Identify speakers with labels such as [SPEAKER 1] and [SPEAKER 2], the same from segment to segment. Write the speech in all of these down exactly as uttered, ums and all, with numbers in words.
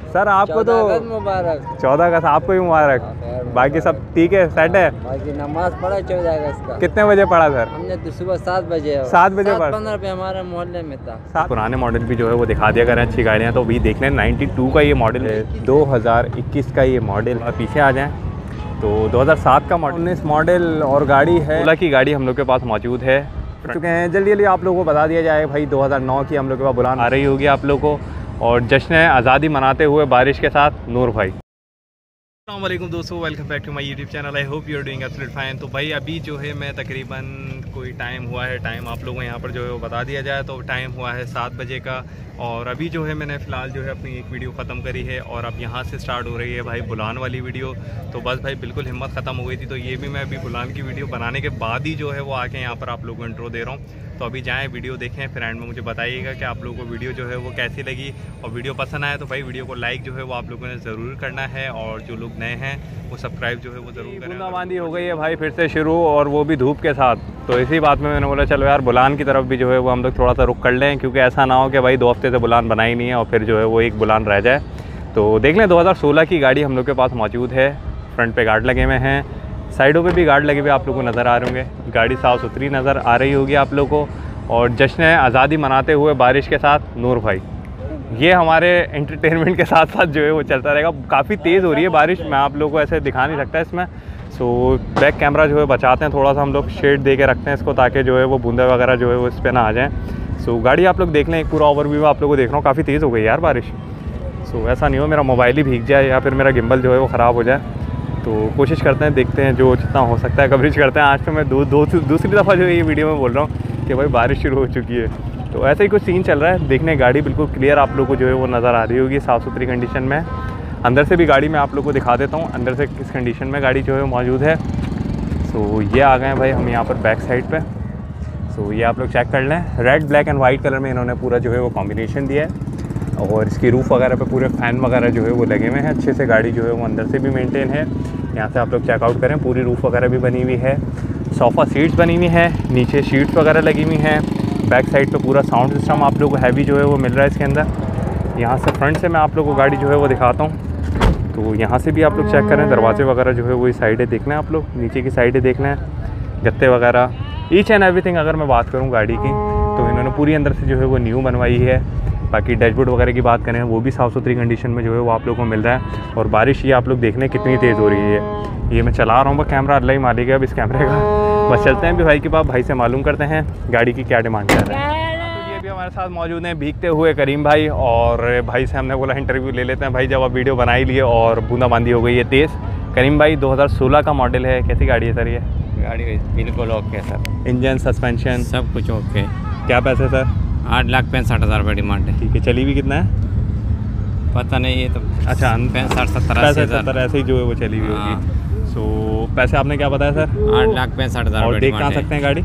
[SPEAKER 1] Sir आपको तो
[SPEAKER 2] मुबारक।
[SPEAKER 1] चौदह अगस्त आपको भी मुबारक। बाकी सब ठीक है, सेट है।
[SPEAKER 2] बाकी नमाज पढ़ा चौदह अगस्त का।
[SPEAKER 1] कितने बजे पढ़ा सर?
[SPEAKER 2] हमने तो सुबह सात बजे
[SPEAKER 1] सात बजे पढ़ा।
[SPEAKER 2] पंद्रह पे हमारे मोहल्ले में था।
[SPEAKER 1] पुराने मॉडल भी जो है वो दिखा दिया करें, अच्छी गाड़ियाँ। तो अभी देख लें नाइन्टी टू का ये मॉडल है, दो हज़ार इक्कीस का ये मॉडल। पीछे आ जाएँ तो दो हज़ार सात का मॉडल, उन्नीस मॉडल और गाड़ी है। ओला की गाड़ी हम लोग के पास मौजूद है चुके हैं। जल्दी जल्दी आप लोगों को बता दिया जाए भाई, दो हज़ार नौ की हम लोग के पास बुलान आ रही होगी आप लोगों को, और जश्न आज़ादी मनाते हुए बारिश के साथ नूर भाई। अस्सलाम वालेकुम दोस्तों, welcome back to my YouTube channel. I hope you are doing absolutely fine. तो भाई अभी जो है मैं तकरीबन कोई टाइम हुआ है, टाइम आप लोगों को यहाँ पर जो है वो बता दिया जाए तो टाइम हुआ है सात बजे का। और अभी जो है मैंने फ़िलहाल जो है अपनी एक वीडियो ख़त्म करी है और अब यहाँ से स्टार्ट हो रही है भाई बुलान वाली वीडियो। तो बस भाई बिल्कुल हिम्मत ख़त्म हो गई थी, तो ये भी मैं अभी बुलान की वीडियो बनाने के बाद ही जो है वो आके यहाँ पर आप लोगों को इंट्रो दे रहा हूँ। तो अभी जाएँ वीडियो देखें, फिर एंड में मुझे बताइएगा कि आप लोगों को वीडियो जो है वो कैसी लगी। और वीडियो पसंद आया तो भाई वीडियो को लाइक जो है वो आप लोगों ने ज़रूर करना है, और जो लोग नए हैं वो सब्सक्राइब जो है वो ज़रूर करें। बूंदाबांदी हो गई है भाई फिर से शुरू, और वो भी धूप के साथ। तो इसी बात में मैंने बोला चलो यार बुलान की तरफ भी जो है वो हम लोग थोड़ा सा रुक कर लें, क्योंकि ऐसा ना हो कि भाई दो हफ्ते से बुलान बनाई नहीं है और फिर जो है वो एक बुलान रह जाए। तो देख लें दो हज़ार सोलह की गाड़ी हम लोग के पास मौजूद है। फ्रंट पे गार्ड लगे हुए हैं, साइडों पे भी गार्ड लगे हुए आप लोगों को नज़र आ रहे होंगे। गाड़ी साफ़ सुथरी नज़र आ रही होगी आप लोगों को। और जश्न आज़ादी मनाते हुए बारिश के साथ नूर भाई, ये हमारे एंटरटेनमेंट के साथ साथ जो है वो चलता रहेगा। काफ़ी तेज़ हो रही है बारिश, मैं आप लोगों को ऐसे दिखा नहीं सकता इसमें। सो बैक कैमरा जो है बचाते हैं थोड़ा सा, हम लोग शेड दे के रखते हैं इसको, ताकि जो है वो बूंदा वगैरह जो है वो इस पर ना आ जाएँ। सो गाड़ी आप लोग देख लें, एक पूरा ओवरव्यू आप लोगों को देख रहा हूँ। काफ़ी तेज़ हो गई यार बारिश। सो ऐसा नहीं हो मेरा मोबाइल ही भीग जाए या फिर मेरा गिम्बल जो है वो ख़राब हो जाए। तो कोशिश करते हैं, देखते हैं जो जितना हो सकता है कवरेज करते हैं। आज तो मैं दो, दो दूसरी दफ़ा जो है ये वीडियो में बोल रहा हूँ कि भाई बारिश शुरू हो चुकी है। तो ऐसा ही कुछ सीन चल रहा है। देखने गाड़ी बिल्कुल क्लियर आप लोगों को जो है वो नज़र आ रही होगी, साफ़ सुथरी कंडीशन में। अंदर से भी गाड़ी मैं आप लोगों को दिखा देता हूँ अंदर से किस कंडीशन में गाड़ी जो है मौजूद है। सो ये आ गए भाई हम यहाँ पर बैक साइड पे। सो ये आप लोग चेक कर लें, red black and white colour में इन्होंने पूरा जो है वो कॉम्बिनेशन दिया है। और इसकी रूफ़ वगैरह पे पूरे फ़ैन वगैरह जो है वो लगे हुए हैं अच्छे से। गाड़ी जो है वो अंदर से भी मेंटेन है। यहाँ से आप लोग चेकआउट करें, पूरी रूफ़ वगैरह भी बनी हुई है, सोफ़ा सीट्स बनी हुई हैं, नीचे शीट्स वगैरह लगी हुई हैं। बैक साइड पे पूरा साउंड सिस्टम आप लोगों को हैवी जो है वो मिल रहा है इसके अंदर। यहाँ से फ्रंट से मैं आप लोगों को गाड़ी जो है वो दिखाता हूँ। तो यहाँ से भी आप लोग चेक करें, दरवाजे वगैरह जो है वो इस साइडें देख लें आप लोग, नीचे की साइडें देख लें, गत्ते वगैरह ईच एंड एवरीथिंग। अगर मैं बात करूँ गाड़ी की तो इन्होंने पूरी अंदर से जो है वो न्यू बनवाई है। बाकी डैशबोर्ड वगैरह की बात करें वो भी साफ़ सुथरी कंडीशन में जो है वो आप लोगों को मिल रहा है। और बारिश ये आप लोग देखने कितनी तेज़ हो रही है। ये मैं चला रहा हूँ कैमरा, अल्लाह ही मालिक है अब इस कैमरे का। बस चलते हैं भी भाई के पास, भाई से मालूम करते हैं गाड़ी की क्या डिमांड कर रहे हैं। तो ये भी हमारे साथ मौजूद हैं भीगते हुए करीम भाई, और भाई से हमने बोला इंटरव्यू ले लेते हैं भाई जब आप वीडियो बना ही लिए और बूंदाबांदी हो गई है तेज़। करीम भाई दो हज़ार सोलह का मॉडल है, कैसी गाड़ी है सर ये?
[SPEAKER 3] गाड़ी बिल्कुल ओके सर,
[SPEAKER 1] इंजन सस्पेंशन
[SPEAKER 3] सब कुछ ओके।
[SPEAKER 1] क्या पैसे सर?
[SPEAKER 3] आठ लाख पैंसठ हज़ार रुपये डिमांड है।
[SPEAKER 1] ठीक है, चली भी कितना है
[SPEAKER 3] पता नहीं, ये तो
[SPEAKER 1] अच्छा
[SPEAKER 3] पैंसठ सत्तर
[SPEAKER 1] पैसे सत्तर ऐसे ही जो है वो चली हुई होगी। सो पैसे आपने क्या बताया सर?
[SPEAKER 3] आठ लाख पैंसठ हज़ार।
[SPEAKER 1] और देख कहाँ सकते हैं गाड़ी,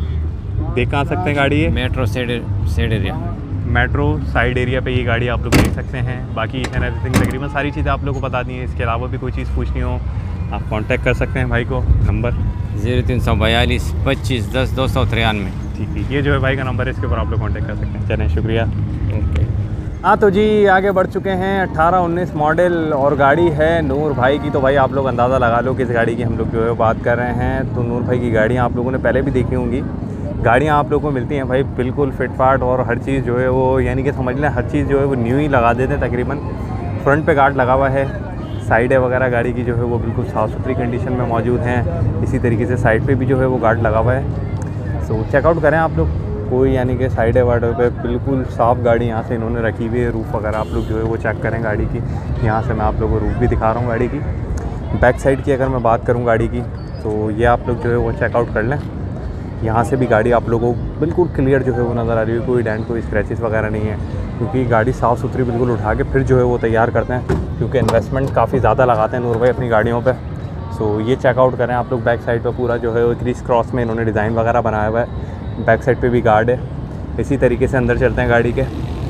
[SPEAKER 1] देख कहाँ सकते हैं गाड़ी? ये
[SPEAKER 3] metro side side area,
[SPEAKER 1] metro side area पे ये गाड़ी आप लोग देख सकते हैं। बाकी इतने एवरीथिंग तकरीबन सारी चीज़ें आप लोग को बता दी हैं। इसके अलावा भी कोई चीज़ पूछनी हो आप कांटेक्ट कर सकते हैं भाई को, नंबर
[SPEAKER 3] जीरो तीन सौ बयालीस पच्चीस दस दो सौ तिरानवे।
[SPEAKER 1] ठीक है, ये जो है भाई का नंबर है, इसके ऊपर आप लोग कांटेक्ट कर सकते हैं। चलें, शुक्रिया।
[SPEAKER 3] ओके।
[SPEAKER 1] हाँ तो जी आगे बढ़ चुके हैं। अट्ठारह उन्नीस मॉडल और गाड़ी है नूर भाई की। तो भाई आप लोग अंदाज़ा लगा लो किस गाड़ी की हम लोग जो है बात कर रहे हैं। तो नूर भाई की गाड़ियाँ आप लोगों ने पहले भी देखी होंगी। गाड़ियाँ आप लोगों को मिलती हैं भाई बिल्कुल फिटफाट, और हर चीज़ जो है वो यानी कि समझ लें हर चीज़ जो है वो न्यू ही लगा देते हैं तकरीबन। फ्रंट पे गार्ड लगा हुआ है, साइडें वगैरह गाड़ी की जो है वो बिल्कुल साफ़ सुथरी कंडीशन में मौजूद हैं। इसी तरीके से साइड पे भी जो है वो गार्ड लगा हुआ है। सो चेकआउट करें आप लोग, कोई यानी कि साइड वाइड पे बिल्कुल साफ़ गाड़ी यहाँ से इन्होंने रखी हुई है। रूफ़ वगैरह आप लोग जो है वो चेक करें गाड़ी की। यहाँ से मैं आप लोगों को रूफ़ भी दिखा रहा हूँ गाड़ी की। बैक साइड की अगर मैं बात करूँ गाड़ी की तो ये आप लोग जो है वो चेकआउट कर लें। यहाँ से भी गाड़ी आप लोगों को बिल्कुल क्लियर जो है वो नज़र आ रही है, कोई डेंट कोई स्क्रैचेस वगैरह नहीं है, क्योंकि गाड़ी साफ़ सुथरी बिल्कुल उठा के फिर जो है वो तैयार करते हैं, क्योंकि इन्वेस्टमेंट काफ़ी ज़्यादा लगाते हैं नूर भाई अपनी गाड़ियों पे। सो ये चेकआउट करें आप लोग। बैक साइड पे पूरा जो है वो क्रीस क्रॉस में इन्होंने डिज़ाइन वगैरह बनाया हुआ है। बैक साइड पे भी गार्ड है। इसी तरीके से अंदर चलते हैं गाड़ी के।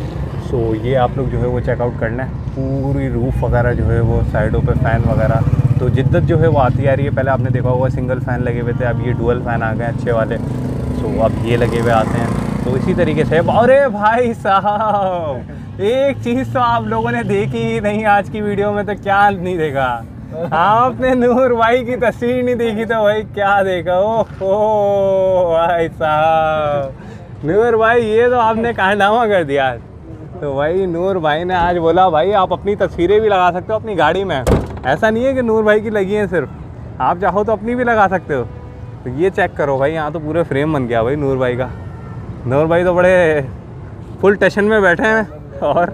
[SPEAKER 1] सो ये आप लोग जो है वो चेकआउट करना है। पूरी रूफ़ वगैरह जो है वो साइडों पे फ़ैन वगैरह तो जिद्दत जो है वो आती आ रही है। पहले आपने देखा होगा सिंगल फ़ैन लगे हुए थे, अब ये डुअल फ़ैन आ गए अच्छे वाले। सो अब ये लगे हुए आते हैं। तो इसी तरीके से, अरे भाई साहब एक चीज़ तो आप लोगों ने देखी ही नहीं आज की वीडियो में, तो क्या नहीं देखा आपने? नूर भाई की तस्वीर नहीं देखी तो भाई क्या देखा? ओहो भाई साहब, नूर भाई ये तो आपने कारनामा कर दिया। तो भाई नूर भाई ने आज बोला भाई आप अपनी तस्वीरें भी लगा सकते हो अपनी गाड़ी में। ऐसा नहीं है कि नूर भाई की लगी है सिर्फ, आप चाहो तो अपनी भी लगा सकते हो। तो ये चेक करो भाई, यहाँ तो पूरे फ्रेम बन गया भाई नूर भाई का। नूर भाई तो बड़े फुल टेंशन में बैठे हैं। और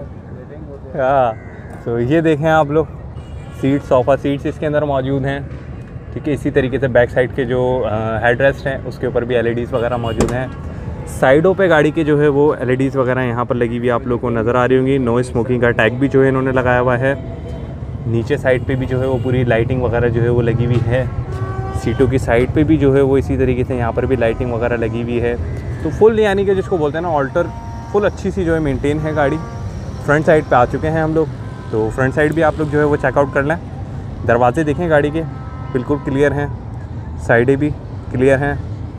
[SPEAKER 1] हाँ, तो ये देखें आप लोग, सीट सोफ़ा सीट्स इसके अंदर मौजूद हैं। ठीक है, इसी तरीके से बैक साइड के जो हेड रेस्ट हैं उसके ऊपर भी एलईडीज़ वगैरह मौजूद हैं। साइडों पे गाड़ी के जो है वो एलईडीज़ वगैरह यहाँ पर लगी हुई आप लोगों को नज़र आ रही होंगी। नो स्मोकिंग का टैग भी जो है इन्होंने लगाया हुआ है। नीचे साइड पे भी जो है वो पूरी लाइटिंग वगैरह जो है वो लगी हुई है। सीटों की साइड पे भी जो है वो इसी तरीके से यहाँ पर भी लाइटिंग वगैरह लगी हुई है। तो फुल यानी कि जिसको बोलते हैं ना ऑल्टर, फुल अच्छी सी जो है मेंटेन है गाड़ी। फ्रंट साइड पे आ चुके हैं हम लोग, तो फ्रंट साइड भी आप लोग जो है वो चेकआउट कर लें। दरवाजे देखें गाड़ी के बिल्कुल क्लियर हैं, साइडें भी क्लियर हैं।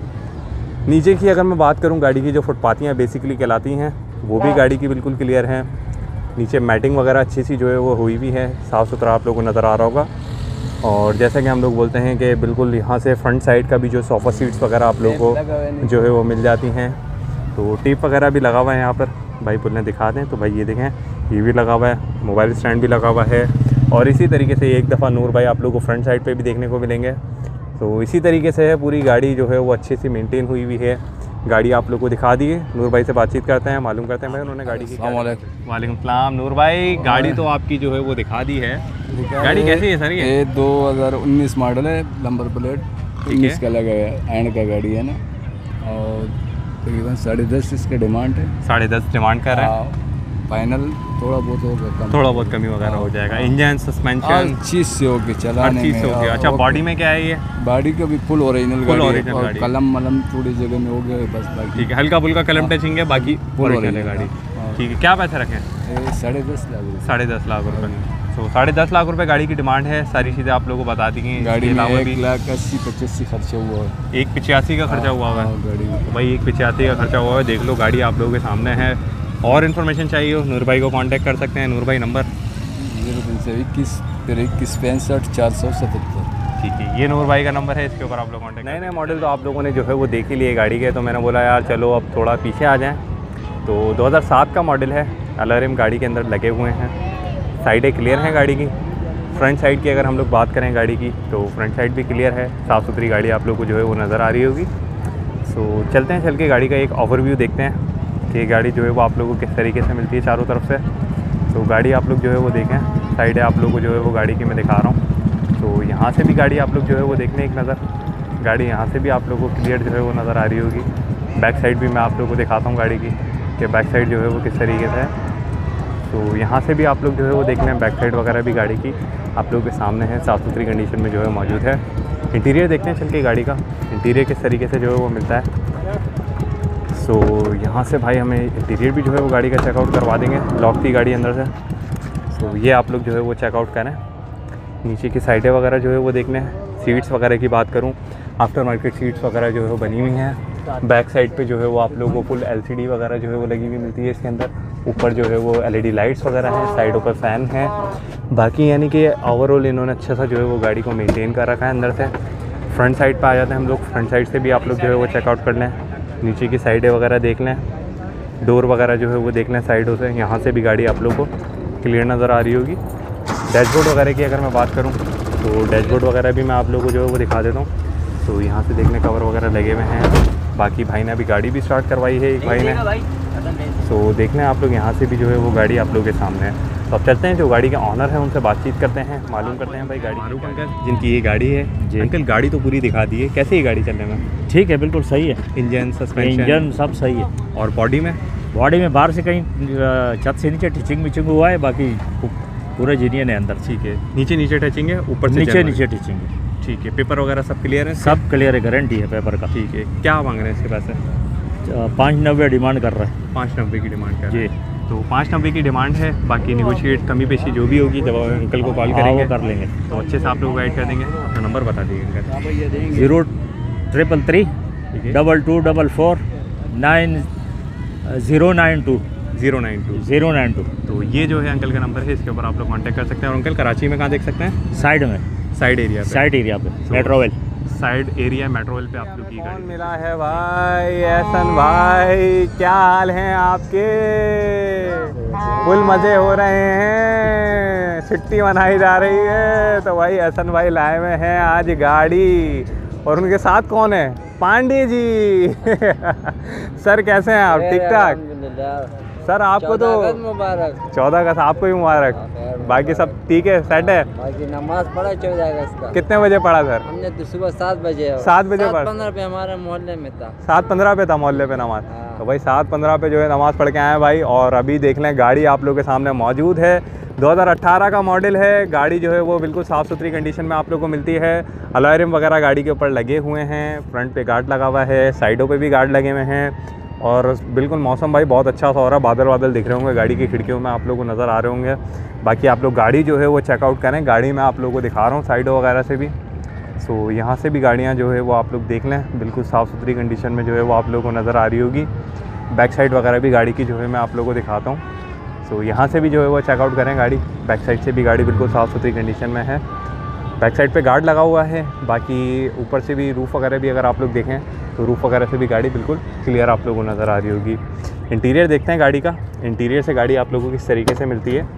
[SPEAKER 1] नीचे की अगर मैं बात करूं, गाड़ी की जो फुटपाथियाँ बेसिकली कहलाती हैं वो भी गाड़ी की बिल्कुल क्लियर हैं। नीचे मैटिंग वगैरह अच्छी सी जो है वो हुई भी है, साफ़ सुथरा आप लोगों को नज़र आ रहा होगा। और जैसा कि हम लोग बोलते हैं कि बिल्कुल यहाँ से फ्रंट साइड का भी जो सोफ़ा सीट्स वगैरह आप लोगों को जो है वो मिल जाती हैं। तो टेप वगैरह भी लगा हुआ है यहाँ पर, भाई बोलने दिखा दें तो भाई ये देखें, ये भी लगा हुआ है, मोबाइल स्टैंड भी लगा हुआ है। और इसी तरीके से एक दफ़ा नूर भाई आप लोगों को फ्रंट साइड पे भी देखने को मिलेंगे। तो इसी तरीके से है पूरी गाड़ी जो है वो अच्छे से मेंटेन हुई हुई है। गाड़ी आप लोग को दिखा दिए, नूर भाई से बातचीत करते हैं, मालूम करते हैं भाई उन्होंने गाड़ी की। वालेकुम सलाम नूर भाई, गाड़ी तो आपकी जो है वो दिखा दी है। गाड़ी कैसी है सर? ये
[SPEAKER 4] दो हज़ार उन्नीस मॉडल है, नंबर प्लेट उन्नीस का लगा है, एंड का गाड़ी है ना। और तकरीबन साढ़े दस इसका डिमांड है।
[SPEAKER 1] साढ़े दस डिमांड कर रहे हैं,
[SPEAKER 4] फाइनल थोड़ा बहुत होगा, कम
[SPEAKER 1] थोड़ा बहुत कमी वगैरह हो जाएगा। इंजन सस्पेंशन
[SPEAKER 4] चीज़ से होके चलाने
[SPEAKER 1] चीज़ से हो गया। अच्छा, बॉडी में क्या है ये?
[SPEAKER 4] बॉडी का भी फुल ओरिजिनल
[SPEAKER 1] फुल
[SPEAKER 4] गाड़ी है,
[SPEAKER 1] ओरिजिनल
[SPEAKER 4] और
[SPEAKER 1] गाड़ी।
[SPEAKER 4] कलम मलम थोड़ी जगह में हो गया है बस, बाकी
[SPEAKER 1] ठीक है, हल्का फुल्का कलम टचिंग है, बाकी
[SPEAKER 4] फुल
[SPEAKER 1] ओरिजिनल है गाड़ी। ठीक है, क्या पैसे रखें?
[SPEAKER 4] ये साढ़े दस लाख रुपये।
[SPEAKER 1] साढ़े दस लाख रुपए तो साढ़े दस लाख रुपए गाड़ी की डिमांड है। सारी चीज़ें आप लोगों को बता दी गई।
[SPEAKER 4] गाड़ी
[SPEAKER 1] इसके
[SPEAKER 4] में
[SPEAKER 1] अलावा
[SPEAKER 4] एक
[SPEAKER 1] भी
[SPEAKER 4] लाख अस्सी पचासी खर्चा हुआ है,
[SPEAKER 1] एक पिचासी का खर्चा हुआ हुआ है।
[SPEAKER 4] गाड़ी में
[SPEAKER 1] तो भाई एक पिचासी का खर्चा हुआ है, देख लो गाड़ी आप लोगों के सामने है। और इन्फॉर्मेशन चाहिए हो नूर भाई को कांटेक्ट कर सकते हैं। नूर भाई नंबर
[SPEAKER 4] जीरो तीन सौ इक्कीस फिर इक्कीस पैंसठ चार सौ सतहत्तर।
[SPEAKER 1] ठीक है, ये नूर भाई का नंबर है, इसके ऊपर आप लोग कांटेक्ट। नए नए मॉडल तो आप लोगों ने जो है वो देख ही लिए गाड़ी के, तो मैंने बोला यार चलो अब थोड़ा पीछे आ जाएँ। तो दो हज़ार सात का मॉडल है, अलार्म गाड़ी के अंदर लगे हुए हैं, साइडें क्लियर हैं गाड़ी की। फ्रंट साइड की अगर हम लोग बात करें गाड़ी की, तो फ्रंट साइड भी क्लियर है, साफ़ सुथरी गाड़ी आप लोग को जो है वो नज़र आ रही होगी। सो चलते हैं, चल के गाड़ी का एक ओवरव्यू देखते हैं कि गाड़ी जो है वो आप लोगों को किस तरीके से मिलती है चारों तरफ से। तो गाड़ी आप लोग जो है वो देखें, साइड है आप लोग को जो है वो गाड़ी की मैं दिखा रहा हूँ। तो यहाँ से भी गाड़ी आप लोग जो है वो देखने एक नज़र, गाड़ी यहाँ से भी आप लोगों को क्लियर जो है वो नज़र आ रही होगी। बैक साइड भी मैं आप लोगों को दिखाता हूँ गाड़ी की कि बैक साइड जो है वो किस तरीके से है। तो यहाँ से भी आप लोग जो है वो देख लें, बैक साइड वगैरह भी गाड़ी की आप लोगों के सामने है, साफ़ सुथरी कंडीशन में जो है मौजूद है। इंटीरियर देखते हैं चल के गाड़ी का, इंटीरियर किस तरीके से जो है वो मिलता है। सो so, यहाँ से भाई हमें इंटीरियर भी जो है वो गाड़ी का चेकआउट करवा देंगे, लॉक थी गाड़ी अंदर से। सो so, ये आप लोग जो है वो चेकआउट करें। नीचे की साइडें वगैरह जो है वो देखने हैं। सीट्स वगैरह की बात करूँ, आफ्टर मार्केट सीट्स वगैरह जो है वो बनी हुई हैं। बैक साइड पे जो है वो आप लोगों को फुल एलसीडी वगैरह जो है वो लगी हुई मिलती है इसके अंदर। ऊपर जो है वो एलईडी लाइट्स वगैरह हैं, साइडों पर फ़ैन है। बाकी यानी कि ओवरऑल इन्होंने अच्छा सा जो है वो गाड़ी को मेंटेन कर रखा है अंदर से। फ्रंट साइड पर आ जाते हैं हम लोग, फ्रंट साइड से भी आप लोग जो है वो चेकआउट कर लें। नीचे की साइडें वगैरह देख लें, डोर वगैरह जो है वो देख लें साइडों से। यहाँ से भी गाड़ी आप लोग को क्लियर नज़र आ रही होगी। डैशबोर्ड वगैरह की अगर मैं बात करूँ तो डैशबोर्ड वगैरह भी मैं आप लोगों को जो है वो दिखा देता हूँ। तो यहाँ से देखने कवर वगैरह लगे हुए हैं। बाकी भाई ने अभी गाड़ी भी स्टार्ट करवाई है एक भाई ने। तो देख लें आप लोग, यहाँ से भी जो है वो गाड़ी आप लोगों के सामने है। तो अब चलते हैं, जो गाड़ी के ऑनर है उनसे बातचीत करते हैं, मालूम करते हैं भाई गाड़ी। मारूफ अंकल जिनकी ये गाड़ी है जी। अंकल गाड़ी तो पूरी दिखा दी है, कैसे ही गाड़ी चलने में?
[SPEAKER 5] ठीक है, बिल्कुल सही है।
[SPEAKER 1] इंजन सस्पेंशन
[SPEAKER 5] इंजन सब सही है।
[SPEAKER 1] और बॉडी में?
[SPEAKER 5] बॉडी में बाहर से कहीं छत से नीचे टिचिंग विचिंग हुआ है, बाकी पूरा जीनियन है अंदर।
[SPEAKER 1] ठीक है, नीचे नीचे टचिंग है, ऊपर से
[SPEAKER 5] नीचे नीचे टिचिंग है।
[SPEAKER 1] ठीक है, पेपर वगैरह सब क्लियर है?
[SPEAKER 5] सब क्लियर है, गारंटी है पेपर का।
[SPEAKER 1] ठीक है, क्या मांग रहे हैं इसके पैसे?
[SPEAKER 5] पाँच नब्बे डिमांड कर रहे हैं।
[SPEAKER 1] पाँच नब्बे की डिमांड कर रहे
[SPEAKER 5] जी।
[SPEAKER 1] हैं। तो पाँच नब्बे की डिमांड है, बाकी निगोशिएट कमी पेशी जो भी होगी जब अंकल को कॉल करेंगे
[SPEAKER 5] कर लेंगे,
[SPEAKER 1] तो अच्छे से आप लोग गाइड कर देंगे। अपना नंबर बता दीजिए।
[SPEAKER 5] Zero triple three double two double four nine zero nine two
[SPEAKER 1] zero nine two
[SPEAKER 5] zero nine two.
[SPEAKER 1] तो ये जो है अंकल का नंबर है, इसके ऊपर आप लोग कांटेक्ट कर सकते हैं। और अंकल कराची में कहाँ देख सकते हैं?
[SPEAKER 5] साइड में,
[SPEAKER 1] साइड एरिया पे।
[SPEAKER 5] साइड एरिया पे मेट्रोवेल,
[SPEAKER 1] साइड एरिया मेट्रोवेल पे आप लोग की गाड़ी मिला है भाई। एहसन भाई क्या हाल हैं आपके? फुल मज़े हो रहे हैं, छुट्टी मनाई जा रही है। तो भाई एहसन भाई लाए हुए हैं आज गाड़ी, और उनके साथ कौन है? पांडे जी। सर कैसे हैं आप? ठीक ठाक सर। आपको तो
[SPEAKER 2] मुबारक,
[SPEAKER 1] चौदह अगस्त आपको ही मुबारक। बाकी सब ठीक है, सेट है?
[SPEAKER 2] बाकी नमाज पढ़ा चौदह अगस्त का।
[SPEAKER 1] कितने बजे पढ़ा सर?
[SPEAKER 2] हमने तो सुबह सात बजे
[SPEAKER 1] सात बजे पढ़ा।
[SPEAKER 2] पंद्रह पे हमारे मोहल्ले में था।
[SPEAKER 1] सात पंद्रह पे था मोहल्ले पे नमाज।
[SPEAKER 2] हाँ।
[SPEAKER 1] तो भाई सात पंद्रह पे जो है नमाज़ पढ़ के आए हैं भाई। और अभी देख लें गाड़ी आप लोग के सामने मौजूद है, दो हज़ार अठारह का मॉडल है। गाड़ी जो है वो बिल्कुल साफ़ सुथरी कंडीशन में आप लोग को मिलती है। अलॉय रिम वगैरह गाड़ी के ऊपर लगे हुए हैं, फ्रंट पे गार्ड लगा हुआ है, साइडों पे भी गार्ड लगे हुए हैं। और बिल्कुल मौसम भाई बहुत अच्छा सा हो रहा है, बादल बादल दिख रहे होंगे गाड़ी की खिड़कियों में आप लोगों को नज़र आ रहे होंगे। बाकी आप लोग गाड़ी जो है वो चेकआउट करें, गाड़ी मैं आप लोगों को दिखा रहा हूँ साइडों वगैरह से भी। सो यहाँ से भी गाड़ियाँ जो है वो आप लोग देख लें, बिल्कुल साफ़ सुथरी कंडीशन में जो है वो आप लोगों को नज़र आ रही होगी। बैक साइड वगैरह भी गाड़ी की जो है मैं आप लोगों को दिखाता हूँ। सो यहाँ से भी जो है वो चेकआउट करें गाड़ी, बैक साइड से भी गाड़ी बिल्कुल साफ़ सुथरी कंडीशन में है। बैक साइड पे गार्ड लगा हुआ है। बाकी ऊपर से भी रूफ़ वगैरह भी अगर आप लोग देखें तो रूफ़ वगैरह से भी गाड़ी बिल्कुल क्लियर आप लोगों को नज़र आ रही होगी। इंटीरियर देखते हैं गाड़ी का, इंटीरियर से गाड़ी आप लोगों को किस तरीके से मिलती है।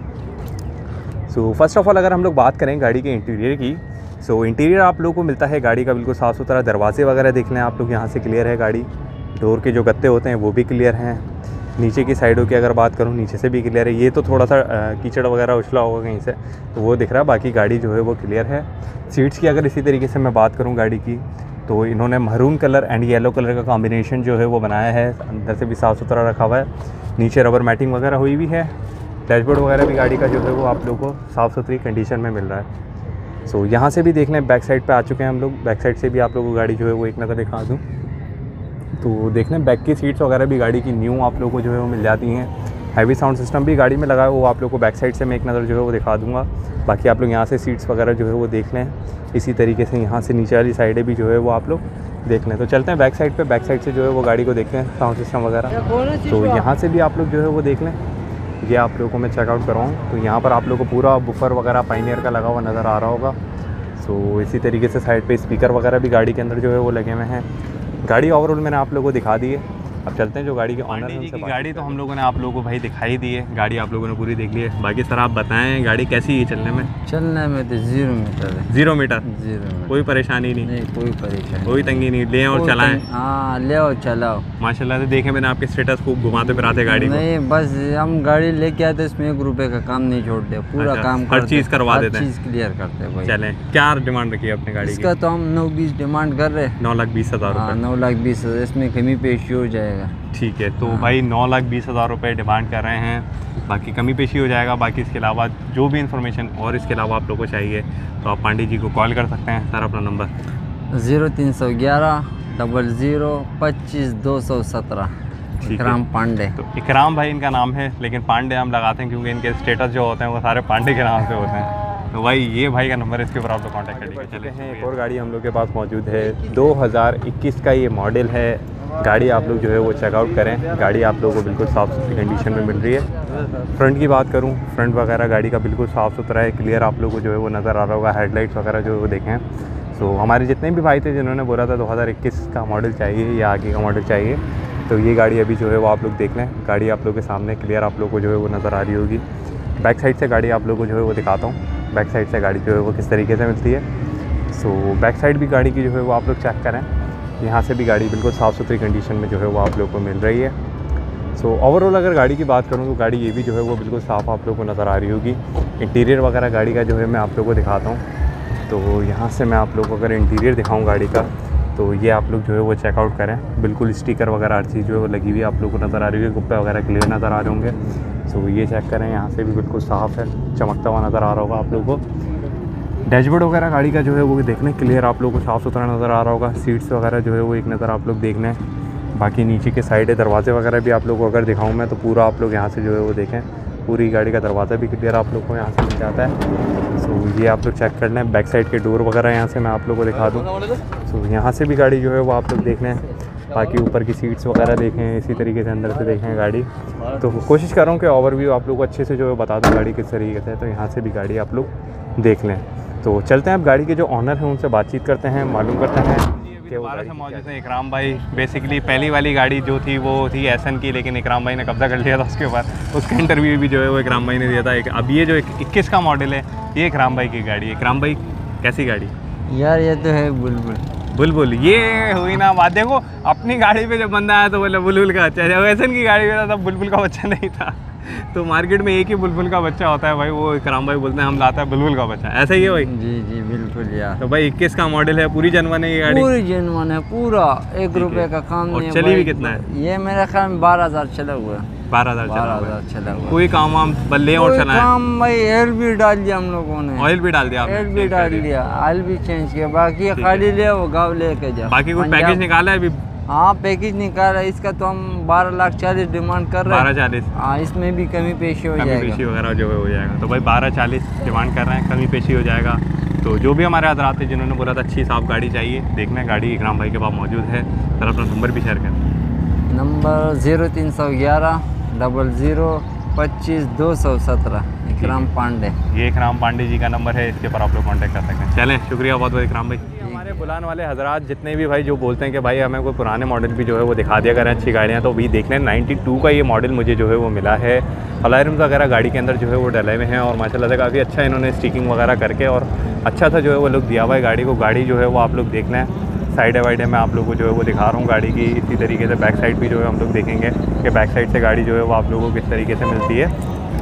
[SPEAKER 1] सो फर्स्ट ऑफ़ ऑल अगर हम लोग बात करें गाड़ी के इंटीरियर की, सो इंटीरियर आप लोगों को मिलता है गाड़ी का बिल्कुल साफ़ सुथरा। दरवाजे वगैरह देख लें आप लोग, यहाँ से क्लियर है गाड़ी। डोर के जो गत्ते होते हैं वो भी क्लियर हैं। नीचे की साइडों की अगर बात करूँ, नीचे से भी क्लियर है। ये तो थोड़ा सा कीचड़ वगैरह उछला होगा कहीं से, तो वो दिख रहा है। बाकी गाड़ी जो है वो क्लियर है। सीट्स की अगर इसी तरीके से मैं बात करूँ गाड़ी की, तो इन्होंने maroon colour and yellow colour का कॉम्बिनेशन जो है वो बनाया है। अंदर से भी साफ़ सुथरा रखा हुआ है। नीचे रबर मैटिंग वगैरह हुई भी है। डैशबोर्ड वगैरह भी गाड़ी का जो है वो आप लोगों को साफ़ सुथरी कंडीशन में मिल रहा है। सो यहाँ से भी देख लें, बैक साइड पे आ चुके हैं हम लोग। बैक साइड से भी आप लोगों को गाड़ी जो है वो एक नज़र दिखा दूँ तो देख लें, बैक की सीट्स वगैरह भी गाड़ी की न्यू आप लोगों को जो है वो मिल जाती हैं। हैवी साउंड सिस्टम भी गाड़ी में लगा है, वो आप लोग को बैक साइड से मैं एक नज़र जो है वो दिखा दूँगा। बाकी आप लोग यहाँ से सीट्स वगैरह जो है वो देख लें। इसी तरीके से यहाँ से नीचे वाली साइडें भी जो है वो आप लोग देख लें। तो चलते हैं बैक साइड पे, बैक साइड से जो है वो गाड़ी को देखते हैं, साउंड सिस्टम वगैरह। तो यहाँ से भी आप लोग जो है वो देख लें। ये आप लोगों को मैं चेकआउट करवाऊँ तो यहाँ पर आप लोग को पूरा बुफर वगैरह पायनियर का लगा हुआ नज़र आ रहा होगा। सो इसी तरीके से साइड पे स्पीकर वगैरह भी गाड़ी के अंदर जो है वो लगे हुए हैं। गाड़ी ओवरऑल मैंने आप लोगों को दिखा दी है। अब चलते हैं जो गाड़ी के ऑनर हैं उनसे। गाड़ी तो हम लोगों ने आप लोगों को भाई दिखाई दी है, गाड़ी आप लोगों ने पूरी देख ली है। बाकी सर आप बताएं गाड़ी कैसी है चलने में?
[SPEAKER 2] चलने में तो जीरो मीटर है।
[SPEAKER 1] जीरो मीटर
[SPEAKER 2] जीरो मीटर,
[SPEAKER 1] कोई परेशानी नहीं?
[SPEAKER 2] नहीं कोई परेशानी,
[SPEAKER 1] कोई तंगी नहीं, ले और चलाएं।
[SPEAKER 2] हाँ ले और चलाओ।
[SPEAKER 1] माशाल्लाह से देखे मैंने आपके स्टेटस खूब घुमाते फिराते गाड़ी को।
[SPEAKER 2] नहीं बस हम गाड़ी लेके आते हैं, इसमें एक रुपए का काम नहीं छोड़ते, पूरा
[SPEAKER 1] अच्छा,
[SPEAKER 2] काम
[SPEAKER 1] हर चीज़ करवा देते हैं,
[SPEAKER 2] चीज़ क्लियर करते हैं भाई।
[SPEAKER 1] चलें, क्या डिमांड रखी है अपनी गाड़ी
[SPEAKER 2] इसका
[SPEAKER 1] की?
[SPEAKER 2] तो हम नौ बीस डिमांड कर रहे हैं।
[SPEAKER 1] नौ लाख बीस हज़ार
[SPEAKER 2] हाँ
[SPEAKER 1] रुपये
[SPEAKER 2] नौ लाख बीस हज़ार, इसमें कमी पेशी हो जाएगा।
[SPEAKER 1] ठीक है, तो भाई नौ लाख बीस हज़ार रुपये डिमांड कर रहे हैं। बाकी कमी पेशी हो जाएगा। बाकी इसके अलावा जो भी इन्फॉर्मेशन और इसके अलावा आप लोगों को चाहिए तो आप पांडे जी को कॉल कर सकते हैं। सर अपना नंबर?
[SPEAKER 2] ज़ीरो तीन सौ ग्यारह डबल ज़ीरो पच्चीस दो सौ सत्रह। इकराम पांडे।
[SPEAKER 1] तो इकराम भाई इनका नाम है, लेकिन पांडे हम लगाते हैं क्योंकि इनके स्टेटस जो होते हैं वो सारे पांडे के नाम से होते हैं। तो भाई ये भाई का नंबर है, इसके ऊपर आप लोग कॉन्टैक्ट करिए। चले हैं, एक और गाड़ी हम लोग के पास मौजूद है। दो हज़ार इक्कीस का ये मॉडल है। गाड़ी आप लोग जो है वो चेकआउट करें। गाड़ी आप लोगों को बिल्कुल साफ़ सुथरी कंडीशन में मिल रही है। फ्रंट की बात करूं, फ्रंट वगैरह गाड़ी का बिल्कुल साफ़ सुथरा है, क्लियर आप लोगों को जो है वो नज़र आ रहा होगा। हेडलाइट्स वगैरह जो है वो देखें। सो हमारे जितने भी भाई थे जिन्होंने बोला था दो हज़ार इक्कीस का मॉडल चाहिए या आगे का मॉडल चाहिए, तो ये गाड़ी अभी जो है वो आप लोग देख लें। गाड़ी आप लोग के सामने क्लियर आप लोग को जो है वो नज़र आ रही होगी। बैक साइड से गाड़ी आप लोग को जो है वो दिखाता हूँ। बैक साइड से गाड़ी जो है वो किस तरीके से मिलती है। सो बैक साइड भी गाड़ी की जो है वो आप लोग चेक करें। यहाँ से भी गाड़ी बिल्कुल साफ़ सुथरी कंडीशन में जो है वो आप लोग को मिल रही है। सो ओवरऑल अगर गाड़ी की बात करूँ तो गाड़ी ये भी जो है वो बिल्कुल साफ़ आप लोग को नज़र आ रही होगी। इंटीरियर वगैरह गाड़ी का जो है मैं आप लोग को दिखाता हूँ। तो यहाँ से मैं आप लोग को अगर इंटीरियर दिखाऊँ गाड़ी का, तो ये आप लोग जो है वो चेकआउट करें। बिल्कुल स्टिकर वगैरह हर चीज़ जो है वो लगी हुई आप लोग को नज़र आ रही है। गुप्पे वगैरह क्लियर नज़र आ रहे होंगे। सो ये चेक करें, यहाँ से भी बिल्कुल साफ़ है, चमकता हुआ नज़र आ रहा होगा आप लोग को। डैशबोर्ड वगैरह गाड़ी का जो है वो देखने क्लियर आप लोग को साफ़ सुथरा नज़र आ रहा होगा। सीट्स वगैरह जो है वो एक नज़र आप लोग देख लें। बाकी नीचे के साइड है, दरवाजे वगैरह भी आप लोग को अगर दिखाऊँ मैं तो पूरा आप लोग यहाँ से जो है वो देखें। पूरी गाड़ी का दरवाज़ा भी क्लियर आप लोग को यहाँ से मिल जाता है। सो ये आप लोग चेक कर लें। बैक साइड के डोर वगैरह यहाँ से मैं आप लोग को दिखा दूँ। सो यहाँ से भी गाड़ी जो है वो आप लोग देख लें। बाकी ऊपर की सीट्स वगैरह देखें, इसी तरीके से अंदर से देखें गाड़ी। तो कोशिश कर रहा हूँ कि ओवरव्यू आप लोग को अच्छे से जो है बता दूँ गाड़ी किस तरीके से है, तो यहाँ से भी गाड़ी आप लोग देख लें। तो चलते हैं अब गाड़ी के जो ऑनर हैं उनसे बातचीत करते हैं, मालूम करते हैं कि दोबारा से मौजूद हैं इकराम भाई। बेसिकली पहली वाली गाड़ी जो थी वो थी एसन की, लेकिन इकराम भाई ने कब्जा कर लिया था उसके बाद, उसका इंटरव्यू भी जो है वो इकराम भाई ने दिया था। एक अब ये जो इक्कीस का मॉडल है ये इकराम भाई की गाड़ी है। इकराम भाई कैसी गाड़ी?
[SPEAKER 2] यार ये तो है बुलबुल।
[SPEAKER 1] बुलबुल, ये हुई ना बात। देखो अपनी गाड़ी पे जब बंदा आया तो बोले बुलबुल का बच्चा, जब एसन की गाड़ी में था तब बुलबुल का बच्चा नहीं था। तो मार्केट में एक ही बुलबुल का बच्चा होता है भाई, वो इकराम भाई बोलते हैं हम लाता है बुलबुल का बच्चा, ऐसा ही है भाई?
[SPEAKER 2] जी जी बिल्कुल यार।
[SPEAKER 1] तो भाई इक्कीस का मॉडल है, पूरी जनवन है ये गाड़ी?
[SPEAKER 2] पूरी जनवन है, पूरा एक रुपए का काम
[SPEAKER 1] और
[SPEAKER 2] नहीं है।
[SPEAKER 1] चली
[SPEAKER 2] भाई,
[SPEAKER 1] भी कितना है?
[SPEAKER 2] ये मेरे ख्याल में बारह हजार चला हुआ है।
[SPEAKER 1] बारह हजार
[SPEAKER 2] बारह हजार चला हुआ।
[SPEAKER 1] कोई काम वाम बल्ले और चला है?
[SPEAKER 2] काम भाई ऑयल भी डाल दिया हम लोगों ने।
[SPEAKER 1] ऑयल भी डाल दिया आपने?
[SPEAKER 2] ऑयल भी डाल दिया, ऑयल भी चेंज किया, बाकी खाली ले वो गाँव लेके जा।
[SPEAKER 1] बाकी कुछ पैकेज निकाला है अभी?
[SPEAKER 2] हाँ पैकेज निकाला है, इसका तो हम बारह लाख चालीस डिमांड कर रहे हैं।
[SPEAKER 1] बारह चालीस?
[SPEAKER 2] हाँ इसमें भी कमी पेशी हो
[SPEAKER 1] कमी
[SPEAKER 2] जाएगा।
[SPEAKER 1] पेशी वगैरह जो है हो जाएगा। तो भाई बारह चालीस डिमांड कर रहे हैं, कमी पेशी हो जाएगा। तो जो भी हमारे हजरात थे जिन्होंने बोला था अच्छी साफ गाड़ी चाहिए, देखना है गाड़ी इकराम भाई के पास मौजूद है। सर अपना नंबर भी शेयर करें।
[SPEAKER 2] नंबर ज़ीरो तीन सौ ग्यारह डबल ज़ीरो पच्चीस दो सौ सत्रह, इकराम पांडे।
[SPEAKER 1] ये इकराम पांडे जी का नंबर है, इसके ऊपर आप लोग कांटेक्ट कर सकते हैं। चलें, शुक्रिया बहुत बहुत इकराम भाई। हमारे बुलाने वाले हजरात जितने भी भाई जो बोलते हैं कि भाई हमें कोई पुराने मॉडल भी जो है वो दिखा दिया करें अच्छी गाड़ियाँ, तो भी देख लें नाइन्टी टू का ये मॉडल मुझे जो है वो मिला है। अलार्म्स वगैरह गाड़ी के अंदर जो है वो डले हुए हैं और माशाल्लाह से काफ़ी अच्छा इन्होंने स्टिकिंग वगैरह करके और अच्छा सा जो है वो लुक दिया हुआ है गाड़ी को। गाड़ी जो है वो आप लोग देख लें, साइड वाइडे में आप लोगों को जो है वो दिखा रहा हूँ गाड़ी की। इसी तरीके से बैक साइड भी जो है हम लोग देखेंगे कि बैक साइड से गाड़ी जो है वो आप लोगों को किस तरीके से मिलती है।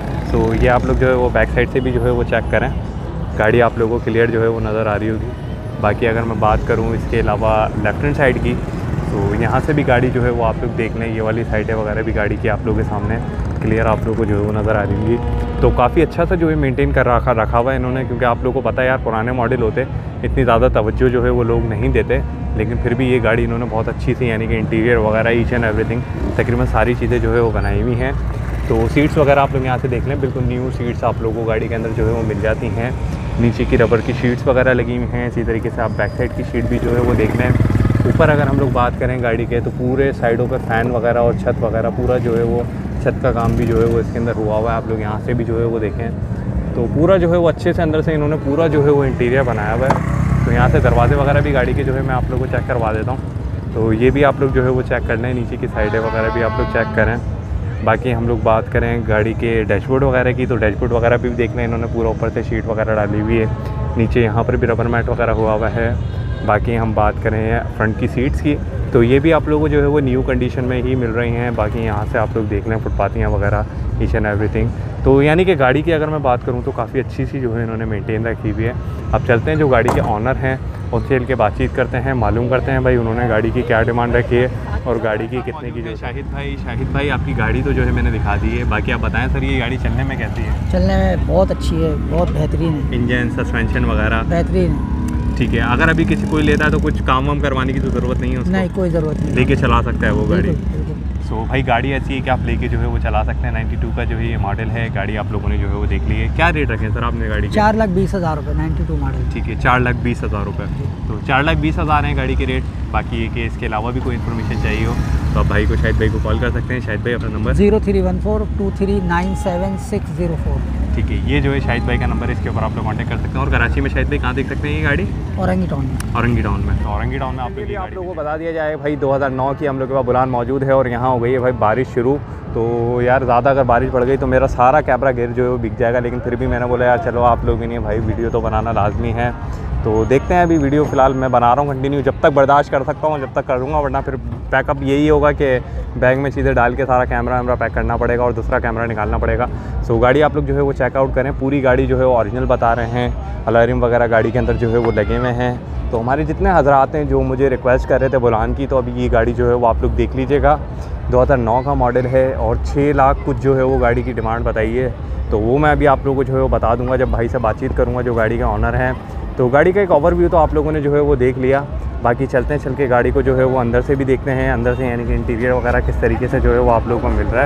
[SPEAKER 1] तो ये आप लोग जो है वो बैक साइड से भी जो है वो चेक करें, गाड़ी आप लोगों को क्लियर जो है वो नज़र आ रही होगी। बाकी अगर मैं बात करूँ इसके अलावा लेफ्ट हैंड साइड की, तो यहाँ से भी गाड़ी जो है वो आप लोग देख लें, ये वाली साइडें वगैरह भी गाड़ी की आप लोगों के सामने क्लियर आप लोगों को जो है वो नज़र आ रही होंगी। तो काफ़ी अच्छा सा जो है मेंटेन कर रखा रखा हुआ है इन्होंने, क्योंकि आप लोगों को पता है यार पुराने मॉडल होते इतनी ज़्यादा तवज्जो जो है वो लोग नहीं देते, लेकिन फिर भी ये गाड़ी इन्होंने बहुत अच्छी सी यानी कि इंटीरियर वगैरह ईच एंड एवरीथिंग तकरीबन सारी चीज़ें जो है वो बनाई हुई हैं। तो सीट्स वगैरह आप लोग यहाँ से देख लें, बिल्कुल न्यू सीट्स आप लोगों को गाड़ी के अंदर जो है वो मिल जाती हैं। नीचे की रबर की शीट्स वगैरह लगी हुई हैं। इसी तरीके से आप बैक साइड की शीट भी जो है वो देख लें। ऊपर अगर हम लोग बात करें गाड़ी के, तो पूरे साइडों पर फ़ैन वगैरह और छत वगैरह पूरा जो है वो छत का काम भी जो है वो इसके अंदर हुआ हुआ है। आप लोग यहाँ से भी जो है वो देखें तो पूरा जो है वो अच्छे से अंदर से इन्होंने पूरा जो है वो इंटीरियर बनाया हुआ है। तो यहाँ से दरवाजे वगैरह भी गाड़ी के जो है मैं आप लोग को चेक करवा देता हूँ। तो ये भी आप लोग जो है वो चेक कर लें, नीचे की साइडें वगैरह भी आप लोग चेक करें। बाकी हम लोग बात करें गाड़ी के डैशबोर्ड वगैरह की, तो डैशबोर्ड वगैरह भी देख लें, इन्होंने पूरा ऊपर से शीट वगैरह डाली हुई है। नीचे यहाँ पर भी रबर मैट वगैरह हुआ हुआ है। बाकी हम बात करें फ्रंट की सीट्स की, तो ये भी आप लोगों को जो है वो न्यू कंडीशन में ही मिल रही हैं। बाकी यहाँ से आप लोग देख लें फुटपाथियाँ वगैरह ईच एंड एवरीथिंग। तो यानी कि गाड़ी की अगर मैं बात करूँ तो काफ़ी अच्छी सी जो है इन्होंने मेंटेन रखी हुई है। अब चलते हैं जो गाड़ी के ऑनर हैं उनसे चल के बातचीत करते हैं, मालूम करते हैं भाई उन्होंने गाड़ी की क्या डिमांड रखी है और गाड़ी की कितने की जो। शाहिद भाई शाहिद भाई आपकी गाड़ी तो जो है मैंने दिखा दी है, बाकी आप बताएं सर ये गाड़ी चलने में कैसी है?
[SPEAKER 6] चलने में बहुत अच्छी है, बहुत बेहतरीन है।
[SPEAKER 1] इंजन सस्पेंशन वगैरह
[SPEAKER 6] बेहतरीन है।
[SPEAKER 1] ठीक है। अगर अभी किसी कोई लेता है तो कुछ काम वाम करवाने की तो ज़रूरत नहीं है उसको?
[SPEAKER 6] नहीं, कोई ज़रूरत नहीं,
[SPEAKER 1] लेके चला सकता है वो गाड़ी।
[SPEAKER 6] बिल्कुल, बिल्कुल।
[SPEAKER 1] सो भाई गाड़ी ऐसी है कि आप लेके जो है वो चला सकते हैं। नाइन्टी टू का जो है ये मॉडल है, गाड़ी आप लोगों ने जो है वो देख ली है। क्या रेट रखे सर आपने गाड़ी के?
[SPEAKER 6] चार लाख बीस हज़ार रुपये नाइन्टी टू मॉडल।
[SPEAKER 1] ठीक है, चार लाख बीस हज़ार रुपये। तो चार लाख बीस हज़ार है गाड़ी के रेट। बाकी ये कि इसके अलावा भी कोई इन्फॉर्मेशन चाहिए हो तो आप भाई को शाहिद भाई को कॉल कर सकते हैं। शाहिद भाई अपना number
[SPEAKER 6] zero three one four two three nine seven six zero four.
[SPEAKER 1] ठीक है, ये जो है शाहिद भाई का नंबर है, इसके ऊपर आप लोग कांटेक्ट कर सकते हैं। और कराची में शाहिद भाई कहाँ देख सकते हैं ये गाड़ी?
[SPEAKER 6] औरंगी टाउन में।
[SPEAKER 1] औरंगी टाउन में। तो औरंगी टाउन में आप लोग आप लोगों को बता दिया जाए भाई दो हज़ार नौ की हम लोग के पास बुलान मौजूद है और यहाँ हो गई है भाई बारिश शुरू। तो यार ज़्यादा अगर बारिश पड़ गई तो मेरा सारा कैमरा गिर जो है वो बिक जाएगा, लेकिन फिर भी मैंने बोला यार चलो आप लोग नहीं भाई वीडियो तो बनाना लाजमी है। तो देखते हैं, अभी वीडियो फ़िलहाल मैं बना रहा हूँ कंटिन्यू, जब तक बर्दाश्त कर सकता हूँ जब तक करूँगा, वरना फिर पैकअप यही होगा कि बैग में चीज़ें डाल के सारा कैमरा वैमरा पैक करना पड़ेगा और दूसरा कैमरा निकालना पड़ेगा। सो गाड़ी आप लोग जो है वो चेकआउट करें, पूरी गाड़ी जो है वो ओरिजिनल बता रहे हैं। अलार्म वगैरह गाड़ी के अंदर जो है वो लगे हुए हैं। तो हमारे जितने हजरात हैं जो मुझे रिक्वेस्ट कर रहे थे बुलान की, तो अभी ये गाड़ी जो है वो आप लोग देख लीजिएगा। दो हज़ार नौ का मॉडल है और छः लाख कुछ जो है वो गाड़ी की डिमांड बताई है। तो वो मैं अभी आप लोगों को जो है वो बता दूंगा जब भाई से बातचीत करूंगा जो गाड़ी के ऑनर हैं। तो गाड़ी का एक ओवरव्यू तो आप लोगों ने जो है वो देख लिया। बाकी चलते हैं चल के गाड़ी को जो है वो अंदर से भी देखते हैं, अंदर से यानी कि इंटीरियर वगैरह किस तरीके से जो है वो आप लोगों को मिल रहा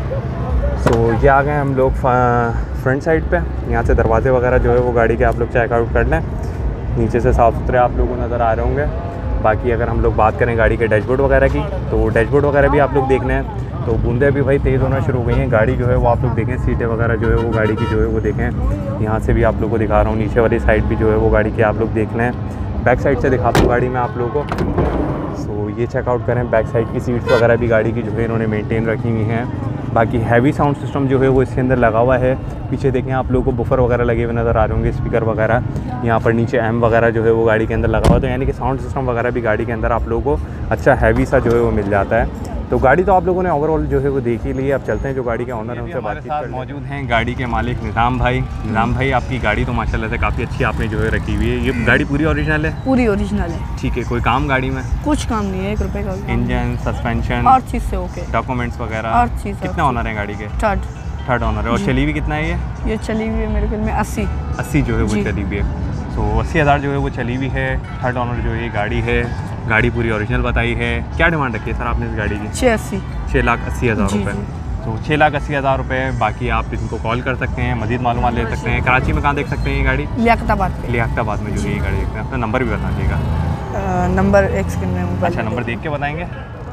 [SPEAKER 1] है। सो ये आ गए हम लोग फ्रंट साइड पे। यहाँ से दरवाजे वगैरह जो है वो गाड़ी के आप लोग चेकआउट कर लें। नीचे से साफ़ सुथरे आप लोगों को नज़र आ रहे होंगे। बाकी अगर हम लोग बात करें गाड़ी के डैशबोर्ड वगैरह की, तो डैशबोर्ड वगैरह भी आप लोग देखना है। तो बूंदे भी भाई तेज़ होना शुरू हो गई हैं। गाड़ी जो है वो आप लोग देखें, सीटें वगैरह जो है वो गाड़ी की जो है वो देखें। यहाँ से भी आप लोग को दिखा रहा हूँ, नीचे वाली साइड भी जो है वो गाड़ी की आप लोग देखना है। बैक साइड से दिखाता हूँ गाड़ी में आप लोगों को। सो ये चेकआउट करें, बैक साइड की सीट्स वगैरह भी गाड़ी की जो है इन्होंने मेंटेन रखी हुई हैं। बाकी हैवी साउंड सिस्टम जो है वो इसके अंदर लगा हुआ है। पीछे देखें आप लोगों को बुफर वगैरह लगे हुए नज़र आ रहे होंगे, स्पीकर वगैरह। यहाँ पर नीचे एम वगैरह जो है वो गाड़ी के अंदर लगा हुआ है। तो यानी कि साउंड सिस्टम वगैरह भी गाड़ी के अंदर आप लोगों को अच्छा हैवी सा जो है वो मिल जाता है। तो गाड़ी तो आप लोगों ने ओवरऑल जो है वो देख ही ली है। अब चलते हैं जो गाड़ी के ऑनर हैं उनसे बातचीत करते हैं। मौजूद हैं गाड़ी के मालिक निज़ाम भाई। निज़ाम भाई, आपकी गाड़ी तो माशाल्लाह से काफ़ी अच्छी आपने जो है रखी हुई है। ये गाड़ी पूरी ओरिजिनल है?
[SPEAKER 7] पूरी ओरिजिनल है।
[SPEAKER 1] ठीक है, कोई काम गाड़ी में?
[SPEAKER 7] कुछ काम नहीं है, एक रुपए का।
[SPEAKER 1] इंजन, सस्पेंशन,
[SPEAKER 7] हर चीज़ से ओके।
[SPEAKER 1] डॉक्यूमेंट्स वगैरह
[SPEAKER 7] हर चीज़।
[SPEAKER 1] कितना ऑनर है गाड़ी के?
[SPEAKER 7] थर्ड
[SPEAKER 1] थर्ड ऑनर है। और चली हुई कितना है ये?
[SPEAKER 7] ये चली हुई है मेरे ख्याल में अस्सी
[SPEAKER 1] अस्सी जो है वो चली हुई है। तो अस्सी हज़ार जो है वो चली हुई है। थर्ड ऑनर जो है ये गाड़ी है। गाड़ी पूरी ओरिजिनल बताई है। क्या डिमांड रखी है सर आपने इस गाड़ी की?
[SPEAKER 7] छः अस्सी
[SPEAKER 1] छः लाख अस्सी हज़ार रुपये। तो छः लाख अस्सी हज़ार रुपये। बाकी आप इनको कॉल कर सकते हैं, मज़ीद मालूमात ले सकते हैं। कराची में कहाँ देख सकते हैं ये गाड़ी?
[SPEAKER 7] लियाकताबाद पे।
[SPEAKER 1] लियाकताबाद में जो है ये गाड़ी देखते हैं। अपना नंबर भी बता दीजिएगा।
[SPEAKER 7] नंबर एक सेकंड में मोबाइल।
[SPEAKER 1] अच्छा, नंबर देख के बताएंगे?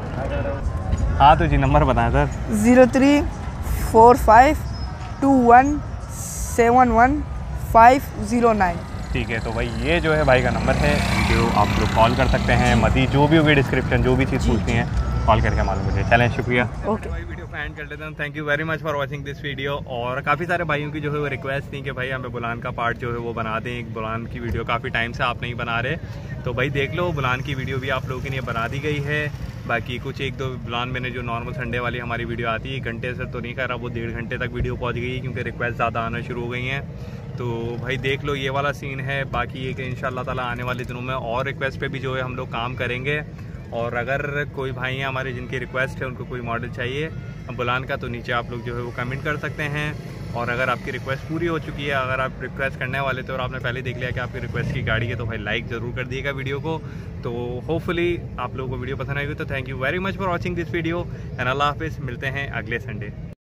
[SPEAKER 1] हाँ तो जी नंबर बताएं sir.
[SPEAKER 7] Zero three four five two one seven one five zero nine.
[SPEAKER 1] ठीक है, तो भाई ये जो है भाई का नंबर है, जो आप लोग कॉल कर सकते हैं। मज़ीद जो भी होगी डिस्क्रिप्शन, जो भी चीज़ पूछनी है कॉल करके मालूम मुझे। चलें, शुक्रिया।
[SPEAKER 7] ओके,
[SPEAKER 1] वीडियो को एंड कर लेते हैं। Thank you very much for watching this video. और काफ़ी सारे भाइयों की जो है वो रिक्वेस्ट थी कि भाई हमें बुलान का पार्ट जो है वो बना दें। एक बुलान की वीडियो काफ़ी टाइम से आप नहीं बना रहे, तो भाई देख लो, बुलान की वीडियो भी आप लोगों के लिए बना दी गई है। बाकी कुछ एक दो बुलान मैंने जो नॉर्मल संडे वाली हमारी वीडियो आती है, एक घंटे से तो नहीं कर रहा, वो डेढ़ घंटे तक वीडियो पहुँच गई क्योंकि रिक्वेस्ट ज़्यादा आना शुरू हो गई हैं। तो भाई देख लो, ये वाला सीन है। बाकी ये कि इंशाल्लाह ताला आने वाले दिनों में और रिक्वेस्ट पे भी जो है हम लोग काम करेंगे। और अगर कोई भाई हैं हमारे जिनकी रिक्वेस्ट है, उनको कोई मॉडल चाहिए बुलान का, तो नीचे आप लोग जो है वो कमेंट कर सकते हैं। और अगर आपकी रिक्वेस्ट पूरी हो चुकी है, अगर आप रिक्वेस्ट करने वाले थे और आपने पहले देख लिया कि आपकी रिक्वेस्ट की गाड़ी है, तो भाई लाइक ज़रूर कर दिएगा वीडियो को। तो होपफुली आप लोगों को वीडियो पसंद आएगी। तो thank you very much for watching this video and अल्लाह हाफिज़। मिलते हैं अगले संडे।